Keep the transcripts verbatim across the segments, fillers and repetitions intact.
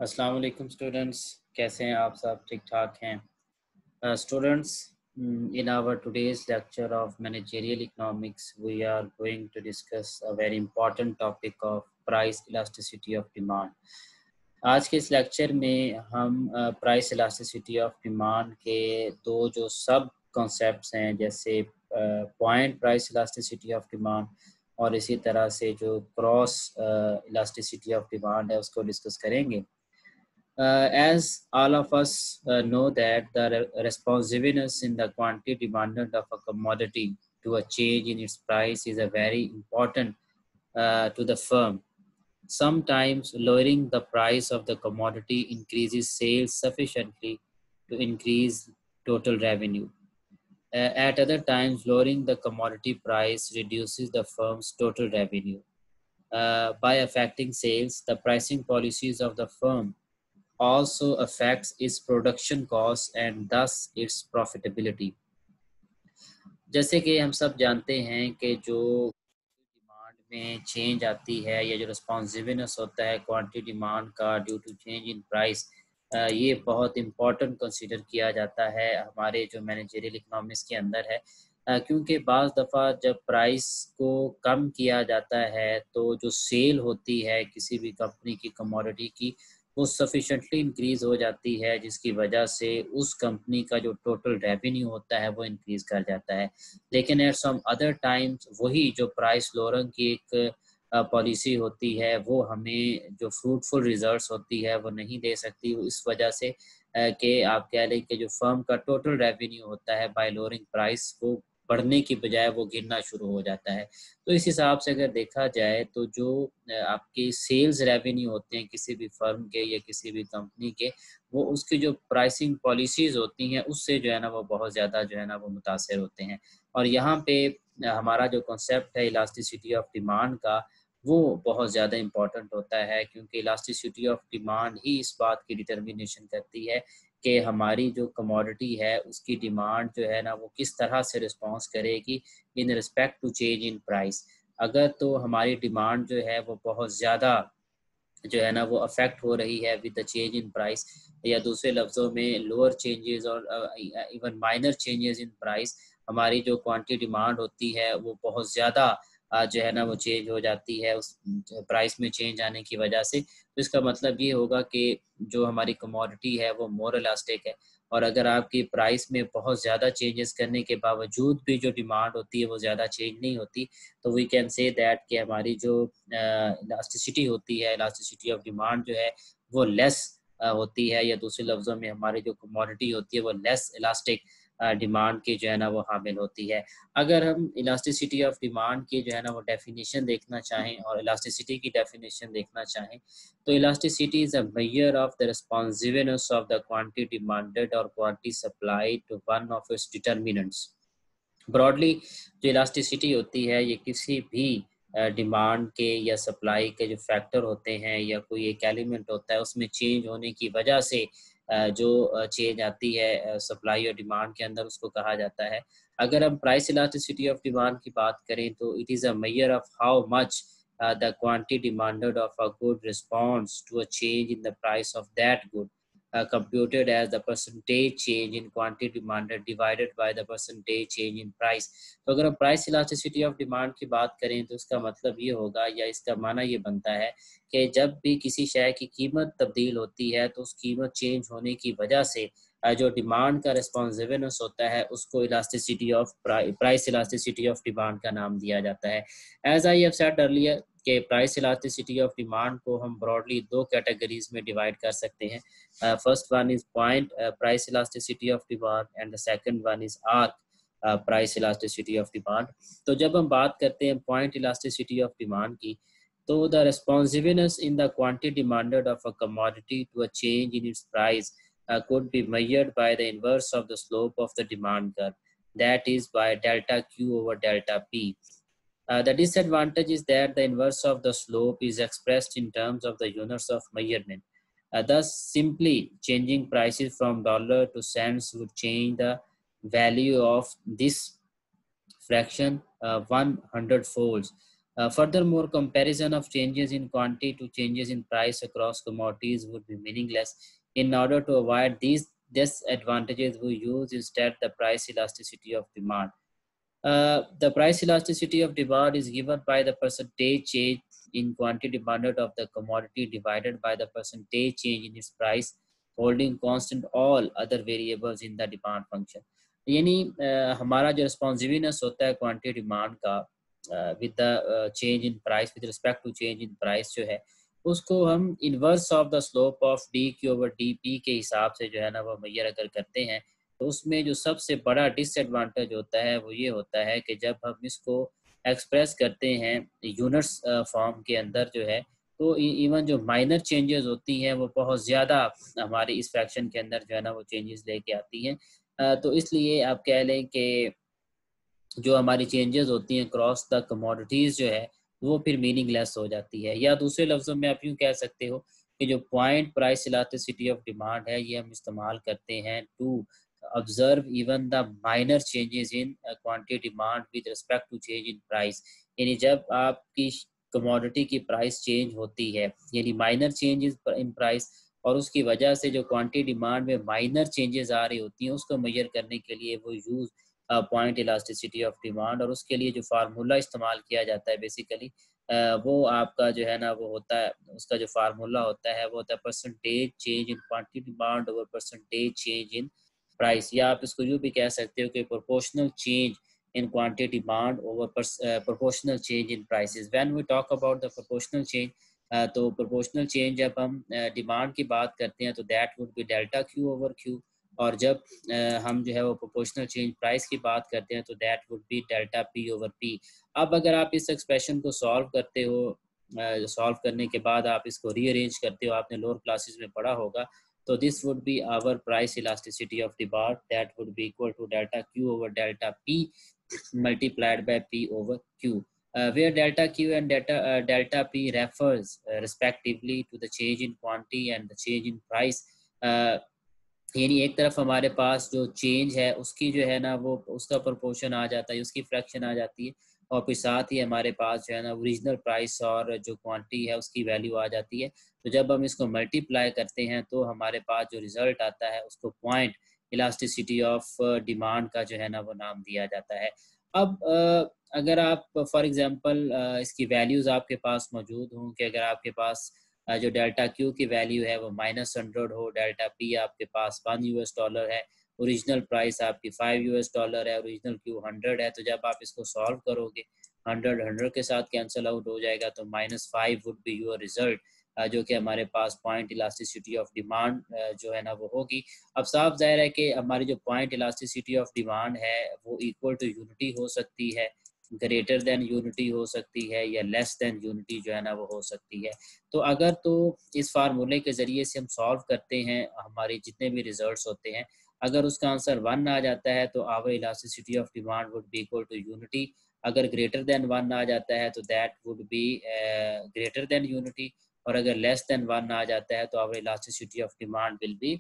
अस्सलाम वालेकुम स्टूडेंट्स, कैसे हैं आप सब? ठीक ठाक हैं students? In our today's lecture of managerial economics, we are going to discuss a very important topic of price elasticity of demand. आज के इस लेक्चर में हम प्राइस इलास्टिसिटी ऑफ डिमांड के दो जो सब कॉन्सेप्ट्स हैं, जैसे point price elasticity of demand और इसी तरह से जो क्रॉस इलास्टिसिटी ऑफ डिमांड है उसको डिस्कस करेंगे. Uh, as all of us uh, know that the re- responsiveness in the quantity demanded of a commodity to a change in its price is a very important uh, to the firm. Sometimes lowering the price of the commodity increases sales sufficiently to increase total revenue. Uh, at other times, lowering the commodity price reduces the firm's total revenue. Uh, by affecting sales, the pricing policies of the firm also affects its production costs and thus its profitability. जैसे कि हम सब जानते हैं कि जो demand में change आती है या जो रिस्पॉन्सिवनेस होता है क्वांटिटी डिमांड का due to change in price, ये बहुत इम्पोर्टेंट कंसीडर किया जाता है हमारे जो मैनेजरियल इकोनॉमिक्स के अंदर है, क्योंकि बाज़ दफ़ा जब प्राइस को कम किया जाता है तो जो सेल होती है किसी भी कंपनी की कमोडिटी की वो सफिशेंटली इंक्रीज़ हो जाती है, जिसकी वजह से उस कंपनी का जो टोटल रेवेन्यू होता है वो इंक्रीज़ कर जाता है. लेकिन एट सम अदर टाइम्स वही जो प्राइस लोअरिंग की एक पॉलिसी होती है वो हमें जो फ्रूटफुल रिजल्ट्स होती है वो नहीं दे सकती, इस वजह से कि आप कह लें कि जो फर्म का टोटल रेवेन्यू होता है बाय लोअरिंग प्राइस वो बढ़ने की बजाय वो गिरना शुरू हो जाता है. तो इस हिसाब से अगर देखा जाए तो जो आपके सेल्स रेवेन्यू होते हैं किसी भी फर्म के या किसी भी कंपनी के, वो उसकी जो प्राइसिंग पॉलिसीज़ होती हैं उससे जो है ना वो बहुत ज़्यादा जो है ना वो मुतासिर होते हैं. और यहाँ पे हमारा जो कॉन्सेप्ट है इलास्टिसिटी ऑफ डिमांड का वो बहुत ज़्यादा इम्पॉर्टेंट होता है, क्योंकि इलास्टिसिटी ऑफ डिमांड ही इस बात की डिटर्मिनेशन करती है कि हमारी जो कमोडिटी है उसकी डिमांड जो है ना वो किस तरह से रिस्पॉन्स करेगी in respect to change in price. अगर तो हमारी डिमांड जो है वो बहुत ज़्यादा जो है ना वो अफेक्ट हो रही है with the change in price, या दूसरे लफ्ज़ों में लोअर चेंजेस और even minor changes in price, हमारी जो क्वांटिटी डिमांड होती है वो बहुत ज़्यादा जो है ना वो चेंज हो जाती है उस प्राइस में चेंज आने की वजह से. तो इसका मतलब ये होगा कि जो हमारी कमोडिटी है वो मोर इलास्टिक है, और अगर आपकी प्राइस में बहुत ज़्यादा चेंजेस करने के बावजूद भी जो डिमांड होती है वो ज़्यादा चेंज नहीं होती, तो वी कैन से दैट कि हमारी जो इलास्टिसिटी होती है, इलास्टिसिटी ऑफ डिमांड जो है वो लेस होती है, या दूसरे लफ्ज़ों में हमारी जो कमोडिटी होती है वो लेस इलास्टिक डिमांड की जो है ना वो हामिल होती है. अगर हम इलास्टिसिटी ऑफ डिमांड की जो है ना वो डेफिनेशन देखना चाहें और इलास्टिसिटी की डेफिनेशन देखना चाहें तो elasticity is a measure of the responsiveness of the quantity demanded और quantity supplied to one of its determinants. Broadly जो इलास्टिसिटी होती है ये किसी भी डिमांड के या सप्लाई के जो फैक्टर होते हैं या कोई एक एलिमेंट होता है उसमें चेंज होने की वजह से जो चेंज आती है सप्लाई और डिमांड के अंदर, उसको कहा जाता है. अगर हम प्राइस इलास्टिसिटी ऑफ डिमांड की बात करें तो it is a measure of how much the quantity demanded of a good response to a change in the price of that good, Uh, computed as the percentage change in quantity demanded divided by the percentage change in price. तो अगर हम price elasticity of demand की बात करें तो इसका मतलब ये होगा या इसका माना ये बनता है कि जब भी किसी शय की कीमत तब्दील होती है तो उस कीमत चेंज होने की वजह से जो डिमांड का रिस्पॉन्सिवनेस होता है उसको elasticity of price elasticity of demand का नाम दिया जाता है. As I have said earlier कि प्राइस इलास्टिसिटी ऑफ डिमांड को हम ब्रॉडली दो कैटेगरीज में डिवाइड कर सकते हैं. First one is point price elasticity of demand and the second one is arc price elasticity of demand. तो जब हम बात करते हैं पॉइंट इलास्टिसिटी ऑफ डिमांड की, तो the responsiveness in the quantity demanded of a commodity to a change in its price could be measured by the inverse of the slope of the demand curve, that is by delta Q over delta P. Uh, the disadvantage is that the inverse of the slope is expressed in terms of the units of measurement. Uh, thus, simply changing prices from dollar to cents would change the value of this fraction uh, one hundred folds. Uh, furthermore, comparison of changes in quantity to changes in price across commodities would be meaningless. In order to avoid these disadvantages, we use instead the price elasticity of demand. Uh, the price elasticity of demand is given by the percentage change in quantity demanded of the commodity divided by the percentage change in its price, holding constant all other variables in the demand function. यानी uh, हमारा जो responsiveness होता है quantity demand का uh, with the uh, change in price with respect to change in price जो है उसको हम inverse of the slope of dq over dp के हिसाब से जो है ना वो मेजर अगर करते हैं तो उसमें जो सबसे बड़ा डिसएडवांटेज होता है वो ये होता है कि जब हम इसको एक्सप्रेस करते हैं यूनिट्स फॉर्म के अंदर जो है तो इवन जो माइनर चेंजेस होती हैं वो बहुत ज़्यादा हमारे इस फ्रैक्शन के अंदर जो है ना वो चेंजेस लेके आती हैं। अ, तो इसलिए आप कह लें कि जो हमारी चेंजेस होती हैं क्रॉस द कमोडिटीज़ जो है वो फिर मीनिंगलेस हो जाती है। या दूसरे लफ्ज़ों में आप यूँ कह सकते हो कि जो point price elasticity of demand है ये हम इस्तेमाल करते हैं to observe even the minor changes in quantity demand with respect to change in price. यानी जब आपकी कमोडिटी की प्राइस चेंज होती है यानी माइनर चेंजेस इन प्राइस और उसकी वजह से जो क्वांटिटी डिमांड में माइनर चेंजेस आ रही होती हैं उसको मेजर करने के लिए वो use point elasticity of demand और उसके लिए जो फार्मूला इस्तेमाल किया जाता है बेसिकली वो आपका जो है ना वो होता है उसका जो फार्मूला होता है वो होता है percentage change in quantity demand over percentage change in price. या आप इसको यूँ भी कह सकते हो कि proportional change in quantity demand over pers- uh, proportional change in prices. When we talk about the proportional change, uh, तो proportional change जब हम डिमांड uh, की बात करते हैं तो that would be delta Q over Q और जब uh, हम जो है वो proportional change price की बात करते हैं तो that would be delta P over P। अब अगर आप इस एक्सप्रेशन को सॉल्व करते हो सॉल्व uh, करने के बाद आप इसको रीअरेंज करते हो आपने लोअर क्लासेस में पढ़ा होगा तो this would be our price elasticity of demand that would be equal to delta Q over delta P multiplied by P over Q, uh, where delta Q and delta, uh, delta P refers uh, respectively to the change in quantity and the change in price. Uh, यानी एक तरफ हमारे पास जो change है उसकी जो है ना वो उसका प्रोपोर्शन आ जाता है उसकी फ्रैक्शन आ जाती है और फिर साथ ही हमारे पास जो है ना ओरिजिनल प्राइस और जो क्वांटिटी है उसकी वैल्यू आ जाती है। तो जब हम इसको मल्टीप्लाई करते हैं तो हमारे पास जो रिजल्ट आता है उसको पॉइंट इलास्टिसिटी ऑफ डिमांड का जो है ना वो नाम दिया जाता है। अब अगर आप फॉर एग्जांपल इसकी वैल्यूज़ आपके पास मौजूद हों कि अगर आपके पास जो डेल्टा क्यू की वैल्यू है वो माइनस हंड्रेड हो डेल्टा पी आपके पास वन यूएस डॉलर है ओरिजिनल प्राइस आपकी फाइव यूएस डॉलर है ओरिजिनल क्यू हंड्रेड है तो जब आप इसको सॉल्व करोगे हंड्रेड हंड्रेड के साथ कैंसिल आउट हो जाएगा तो minus five would be your result जो कि हमारे पास पॉइंट इलास्टिसिटी ऑफ डिमांड जो है ना वो होगी। अब साफ जाहिर है कि हमारी जो पॉइंट इलास्टिसिटी ऑफ डिमांड है वो इक्वल टू यूनिटी हो सकती है ग्रेटर देन यूनिटी हो सकती है या लेस देन यूनिटी जो है ना वो हो सकती है। तो अगर तो इस फार्मूले के ज़रिए से हम सॉल्व करते हैं हमारे जितने भी रिजल्ट्स होते हैं अगर उसका आंसर वन आ जाता है तो our elasticity of demand would be equal to unity. अगर ग्रेटर देन वन आ जाता है तो that would be greater than unity और अगर लेस देन वन आ जाता है तो our elasticity of demand will be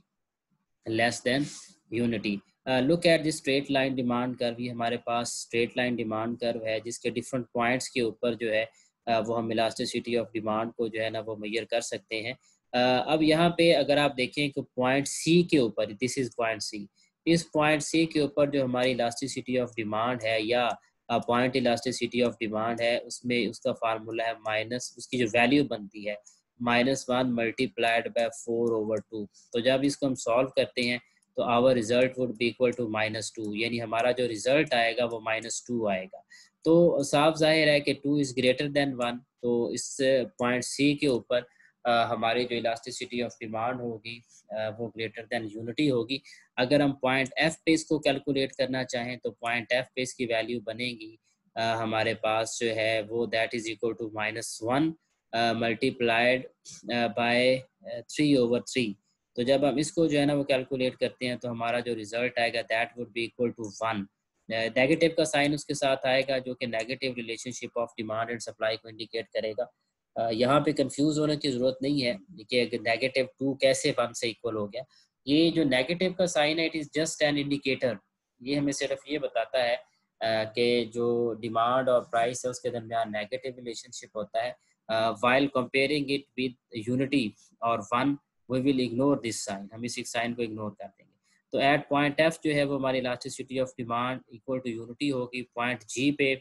less than unity. Look at this straight line demand curve. ये हमारे पास स्ट्रेट लाइन डिमांड कर्व है जिसके डिफरेंट पॉइंट्स के ऊपर जो है uh, वो हम इलास्टिसिटी ऑफ डिमांड को जो है ना वो मेजर कर सकते हैं। uh, अब यहाँ पे अगर आप देखें कि पॉइंट सी के ऊपर दिस इज पॉइंट सी इस पॉइंट सी के ऊपर जो हमारी इलास्टिसिटी ऑफ डिमांड है या पॉइंट इलास्टिसिटी ऑफ डिमांड है उसमें उसका फार्मूला है माइनस उसकी जो वैल्यू बनती है minus one multiplied by four over two. तो जब इसको हम सॉल्व करते हैं तो our result would be equal to minus two यानी हमारा जो रिजल्ट आएगा वो माइनस टू आएगा। तो साफ जाहिर है कि two is greater than one तो इस पॉइंट सी के ऊपर हमारी जो इलास्टिसिटी ऑफ डिमांड होगी वो ग्रेटर देन यूनिटी होगी। अगर हम पॉइंट एफ पे इसको कैलकुलेट करना चाहें तो पॉइंट एफ पे इसकी वैल्यू बनेगी uh, हमारे पास जो है वो that is equal to minus one multiplied by three over three. तो जब हम इसको जो है ना वो कैलकुलेट करते हैं तो हमारा जो रिजल्ट आएगा that would be equal to one. Negative का साइन उसके साथ आएगा जो कि negative relationship of demand and supply को इंडिकेट करेगा। uh, यहाँ पे कंफ्यूज होने की ज़रूरत नहीं है कि नेगेटिव टू कैसे वन से इक्वल हो गया। ये जो नेगेटिव का साइन है it is just an indicator ये हमें सिर्फ ये बताता है कि जो डिमांड और प्राइस है उसके दरमियान नेगेटिव रिलेशनशिप होता है, while comparing it with unity और one, we will ignore this sign, हम इस साइन को इग्नोर कर देंगे। तो एट पॉइंट एफ जो है वो हमारी elasticity of demand equal to unity होगी। पॉइंट जी पे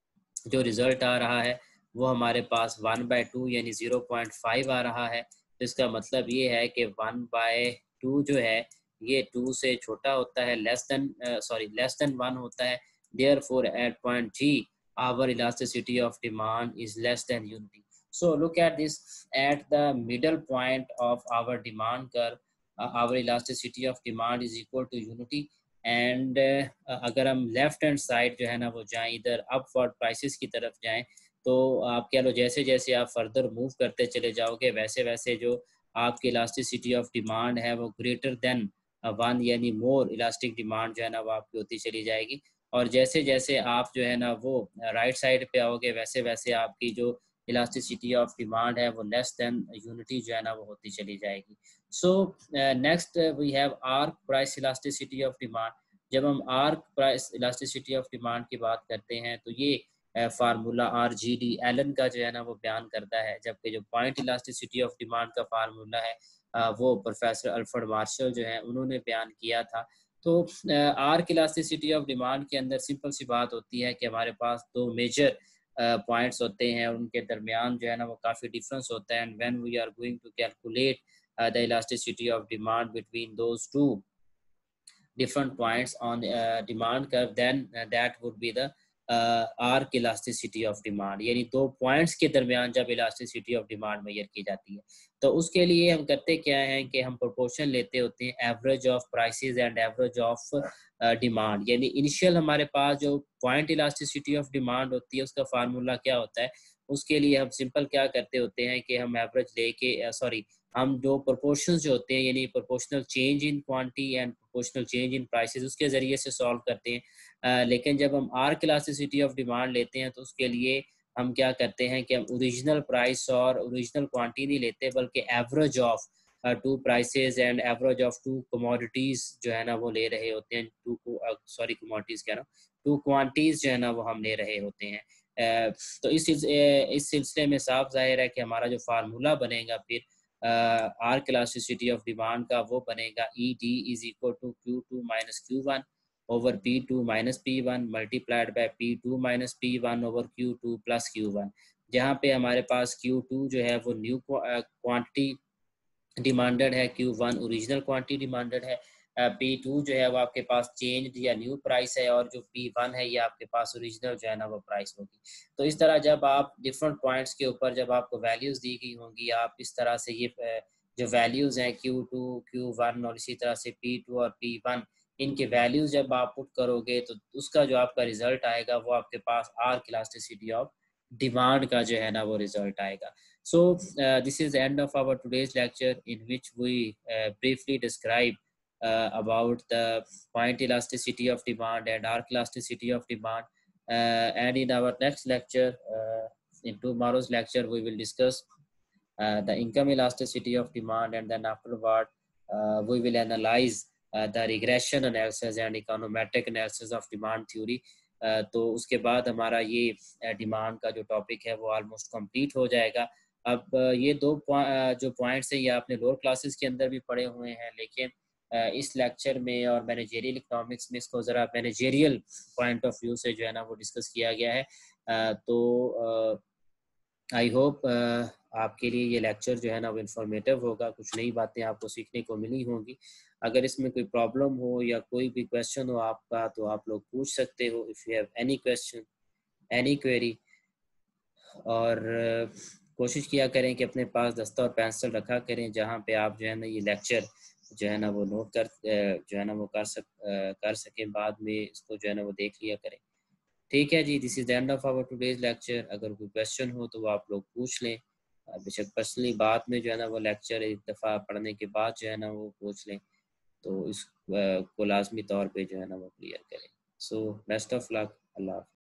जो रिजल्ट आ रहा है वो हमारे पास वन बाय टू यानी ज़ीरो पॉइंट फाइव आ रहा है। तो इसका मतलब ये है कि वन बाय टू जो है ये टू से छोटा होता है, less than sorry less than one होता है। Therefore at point G our elasticity of demand is less than unity. So look at this, at the middle point of our demand curve our elasticity of demand is equal to unity. And uh, अगर हम left hand side जो है ना वो जाएं, इधर upward prices की तरफ जाएं, तो आप कह लो जैसे जैसे आप फर्दर मूव करते चले जाओगे वैसे वैसे जो आपकी इलास्टिसिटी ऑफ डिमांड है वो ग्रेटर देन वन यानी मोर इलास्टिक डिमांड जो है ना वो आपकी होती चली जाएगी। और जैसे जैसे आप जो है ना वो राइट साइड पे आओगे वैसे वैसे आपकी जो इलास्टिसिटी ऑफ डिमांड है वो लेस देन यूनिटी जो है ना वो होती चली जाएगी। So next we have arc price elasticity of demand. जब हम arc price elasticity of demand की बात करते हैं तो ये formula R G D Allen का जो है ना वो बयान करता है, जबकि जो पॉइंट इलास्टिसिटी ऑफ डिमांड का फार्मूला है वो प्रोफेसर अल्फ्रेड मार्शल जो है उन्होंने बयान किया था। तो आर्क इलास्टिसिटी ऑफ डिमांड के अंदर सिंपल सी बात होती है कि हमारे पास दो मेजर पॉइंट्स होते हैं, उनके दरमियान जो है ना वो काफ़ी डिफरेंस होता है। And when we are going to calculate the elasticity of demand between those two different points on the uh, demand curve, then uh, that would be the uh, arc elasticity of demand। यानी दो points के दरमियान जब elasticity of demand major की जाती है तो उसके लिए हम करते क्या हैं कि हम प्रोपोर्शन लेते होते हैं average of prices and average of demand. यानी इनिशियल हमारे पास जो पॉइंट इलास्टिसिटी ऑफ डिमांड होती है उसका फार्मूला क्या होता है, उसके लिए हम सिंपल क्या करते होते हैं कि हम एवरेज लेके सॉरी हम जो प्रोपोर्शंस जो होते हैं यानी proportional change in quantity and proportional change in prices उसके ज़रिए से सॉल्व करते हैं। uh, लेकिन जब हम आर्क इलास्टिसिटी ऑफ डिमांड लेते हैं तो उसके लिए हम क्या करते हैं कि हम ओरिजिनल प्राइस और ओरिजिनल क्वांटिटी नहीं लेते बल्कि average of two prices and average of two commodities जो है ना वो ले रहे होते हैं। टू सॉरी कमोडिटीज़ कह रहा हूँ, टू क्वांटिटीज़ जो है ना वो हम ले रहे होते हैं। uh, तो इस इस सिलसिले में साफ जाहिर है कि हमारा जो फार्मूला बनेगा फिर आर्क इलास्टिसिटी ऑफ डिमांड का वो बनेगा E D is equal to Q two minus Q one over P two minus P one multiplied by P two minus P one over Q two plus Q one, जहाँ पे हमारे पास Q two जो है वो new quantity demanded है, Q one original quantity demanded है, P two जो है वो आपके पास चेंज या न्यू प्राइस है और जो पी वन है ये आपके पास ओरिजिनल जो है ना वो प्राइस होगी। तो इस तरह जब आप डिफरेंट पॉइंट्स के ऊपर जब आपको वैल्यूज़ दी गई होंगी आप इस तरह से ये जो वैल्यूज़ हैं क्यू टू क्यू वन और इसी तरह से पी टू और पी वन इनके वैल्यूज़ जब आप पुट करोगे तो उसका जो आपका रिजल्ट आएगा वो आपके पास आर्क इलास्टिसिटी ऑफ डिमांड का जो है ना वो रिजल्ट आएगा। So uh, this is the end of our today's lecture in which we uh, briefly describe uh, about the point elasticity of demand and arc elasticity of demand. Uh, and in our next lecture, uh, in tomorrow's lecture, we will discuss uh, the income elasticity of demand, and then afterward, uh, we will analyze uh, the regression analysis and econometric analysis of demand theory. Uh, तो उसके बाद हमारा ये demand का जो topic है वो almost complete हो जाएगा। अब ये दो जो पॉइंट्स हैं ये आपने लोअर क्लासेस के अंदर भी पढ़े हुए हैं, लेकिन इस लेक्चर में और मैनेजेरियल इकोनॉमिक्स में इसको ज़रा मैनेजेरियल पॉइंट ऑफ व्यू से जो है ना वो डिस्कस किया गया है। तो आई होप आपके लिए ये लेक्चर जो है ना वो इन्फॉर्मेटिव होगा, कुछ नई बातें आपको सीखने को मिली होंगी। अगर इसमें कोई प्रॉब्लम हो या कोई भी क्वेश्चन हो आपका तो आप लोग पूछ सकते हो, if you have any question any query. और कोशिश किया करें कि अपने पास दस्ता और पेंसिल रखा करें जहाँ पे आप जो है ना ये लेक्चर जो है ना वो नोट कर जो है ना वो कर सक कर सकें, बाद में इसको जो है ना वो देख लिया करें। ठीक है जी, this is the end of our today's lecture. अगर कोई क्वेश्चन हो तो वो आप लोग पूछ लें, बेशक पर्सनली बाद में जो है ना वो लेक्चर एक दफ़ा पढ़ने के बाद जो है ना वो पूछ लें, तो इस को लाजमी तौर पे जो है ना वो क्लियर करें। So best of luck, Allah.